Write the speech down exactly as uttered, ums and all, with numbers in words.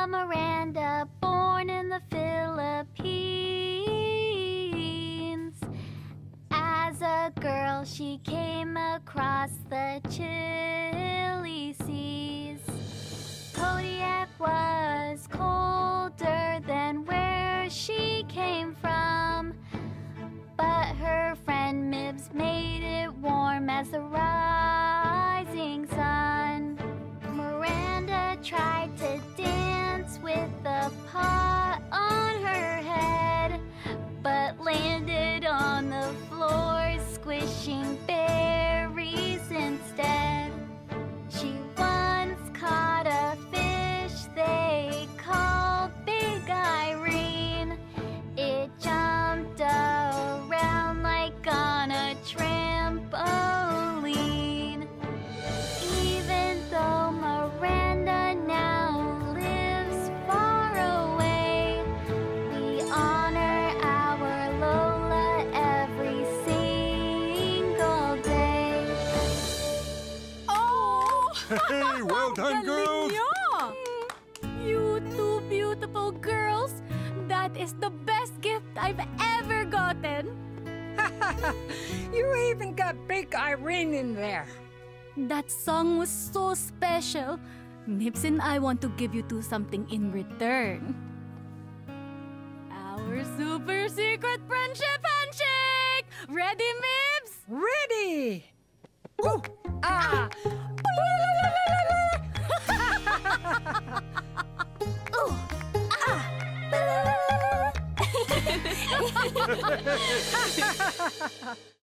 Lola Miranda, born in the Philippines. As a girl, she came across the chilly seas. Kodiak was colder than where she came from, but her friend Mibs made it warm as the rising sun. Miranda tried to dance with the pot on her head, but landed on the floor, squishing berries instead. She once caught a fish they called Big Irene. It jumped around like on a trampoline. Even though Miranda now lives far away, we honor our Lola every single day. Oh! Hey, well done, girls! You two beautiful girls! That is the best gift I've ever gotten! You even got Big Irene in there. That song was so special. Mibs and I want to give you two something in return. Our super secret friendship handshake! Ready, Mibs? Ready! Ooh, ah! Ooh, ah!